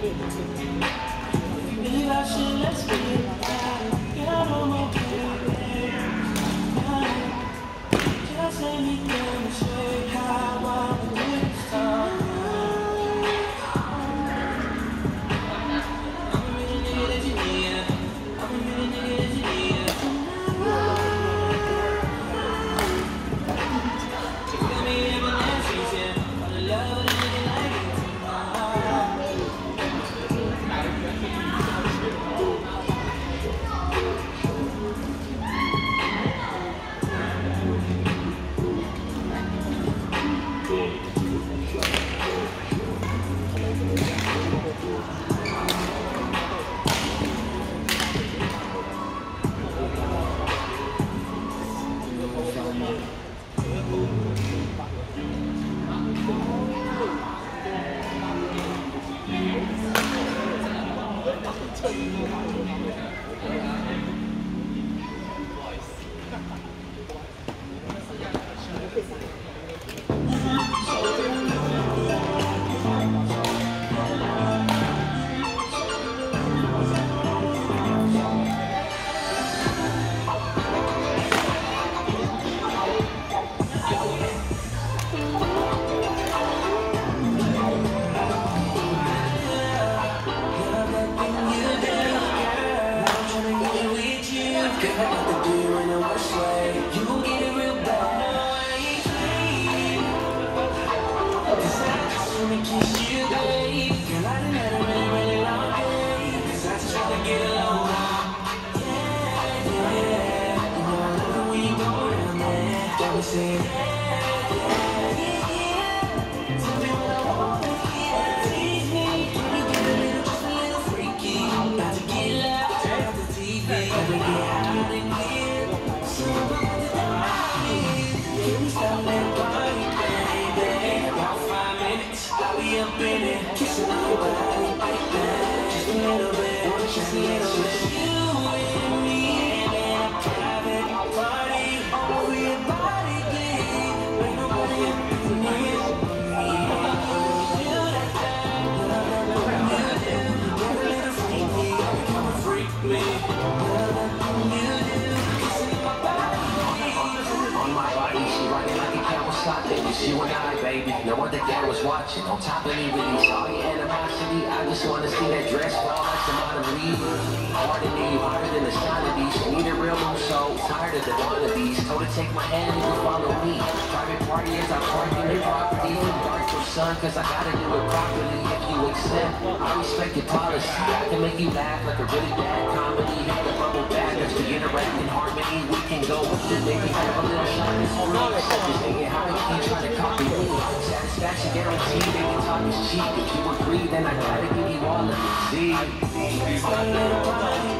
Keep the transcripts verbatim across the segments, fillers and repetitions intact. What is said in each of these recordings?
You and I, baby, no wonder dad was watching. On top of me, release all your animosity. I just wanna see that dress fall like some out of leave. Harder than you, harder than the sign of these. Need a real new soul, tired of the wannabes. Told to take my hand and you follow me. Private party as I park in your property. Dark your son, cause I gotta do it properly. If you accept, I respect your policy. I can make you laugh like a really bad comedy. Hit the bubble back, let's be interact in harmony. We can go with it, maybe have a little shot. Just make it high, you can't try to copy me. Satisfaction guaranteed, they can talk is cheap. If you agree, then I gotta give you all of it. See? It's a little body,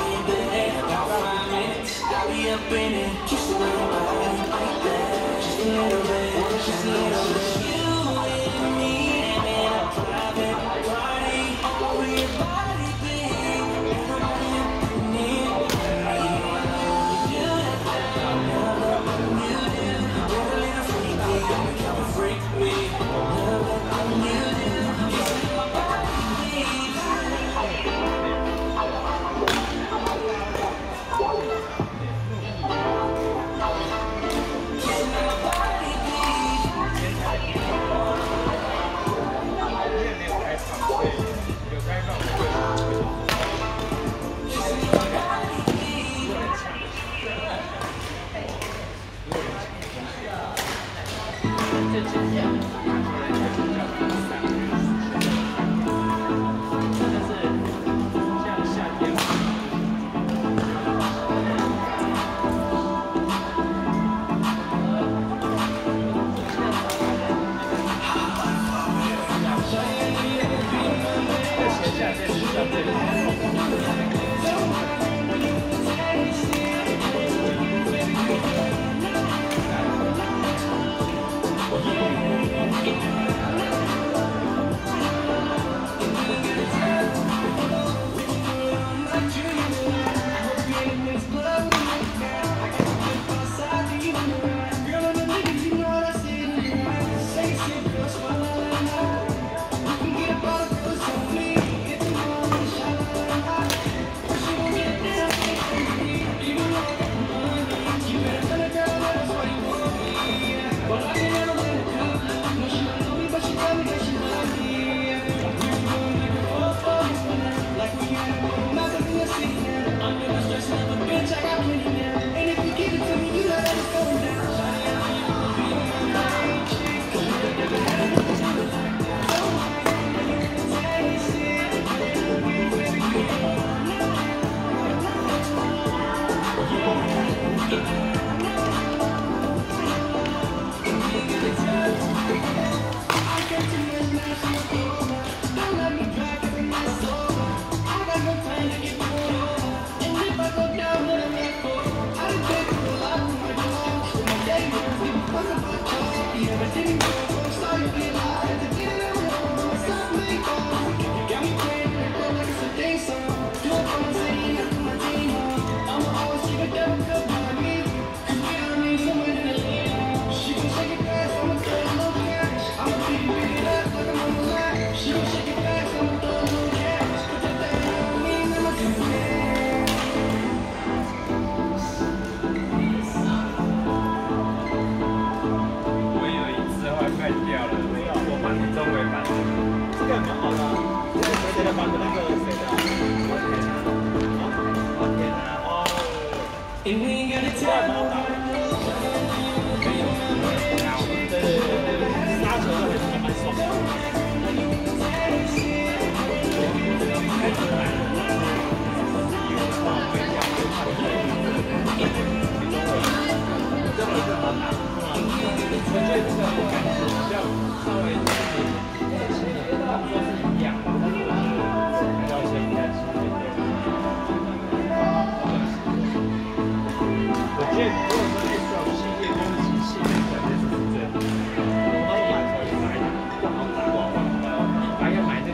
baby. About five minutes, I'll be up in it. Kiss a little body like that. Just a little bit, just a little bit. You and me, and in a private party. Over your body, baby. Nobody up in it. You that down, love that you do. Get a little freaky, come and freak me. Love that you do. Kiss my body, baby. Kissing my body, baby.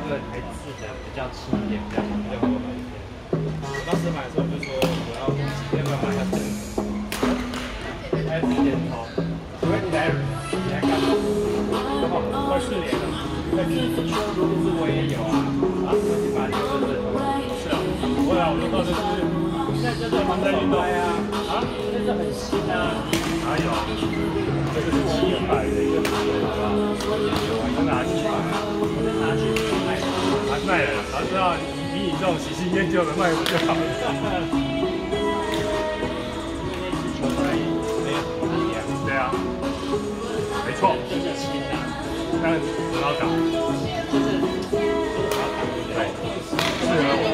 个台式的比较轻一点，比较比较好买一点。我当时买的时候就说我要要不要买一下这个，还有一点头。请问你来你来干嘛？哦，二四年的，那你不是我也有啊？啊，我去买这个是是啊，我啊，我就到这是现在这个防晒运动呀，啊，这是很新啊。哪有？这个是七百的一个牌子，好不好？我就拿去买，我就拿去卖，拿去卖了。然后知道以你这种喜新厌旧的卖不就好了？因为那支球拍没有什么力量。对啊，没错。这是新的，但是很好打。就是很好打，对，适合我。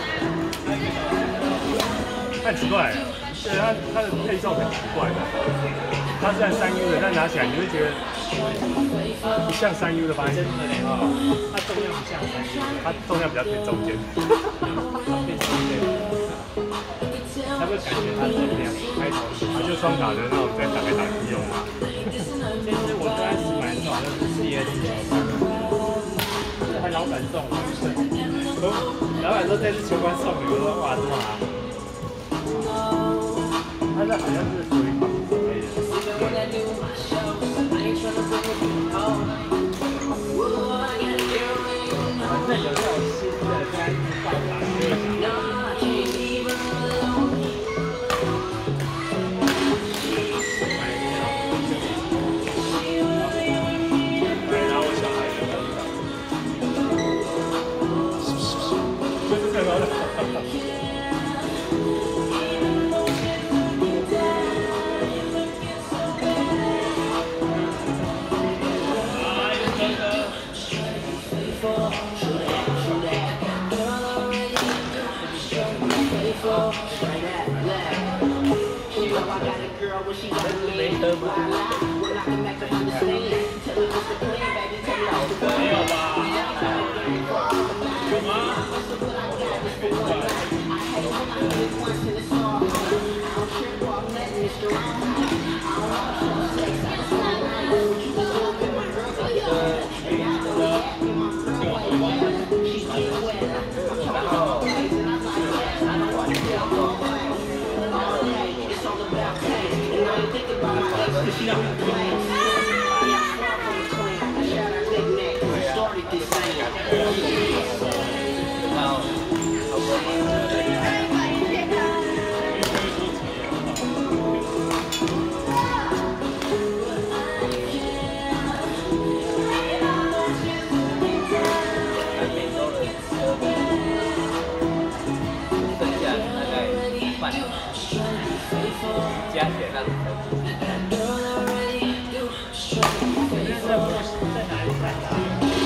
太奇怪了，对它它的配重很奇怪的。它虽然三 U 的，但拿起来你会觉得不像三 U 的发现。真的嘞啊！它重量不像三 U， 它重量比较偏中间。偏中间，才会感觉它重量开头。它就双打的那种在打来打去用嘛。其实我刚开始买的时候好像是 C S 球拍，这还老板送我，老板说这支球拍送你，我说哇这么好。它这好像是属于防守类的。反正有这种新的，现在是爆打，就是想要。对，然后我小孩也在打，就是这个。没喝吗？没有吧？有吗？加起来在哪里买的？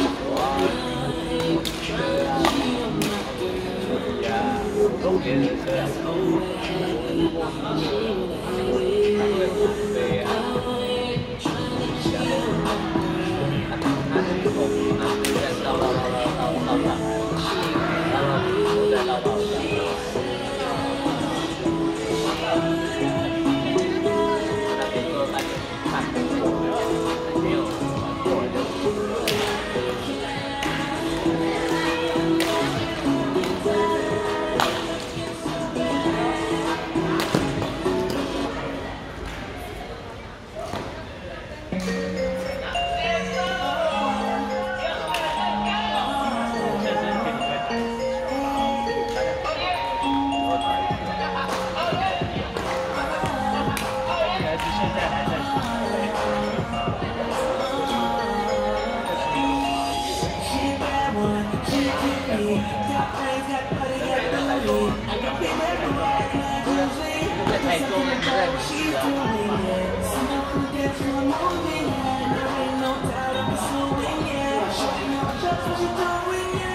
呀，东边的车。对呀。他那个口音啊，在叨叨叨叨叨叨叨，然后我在叨叨叨。太重了，不在你身上。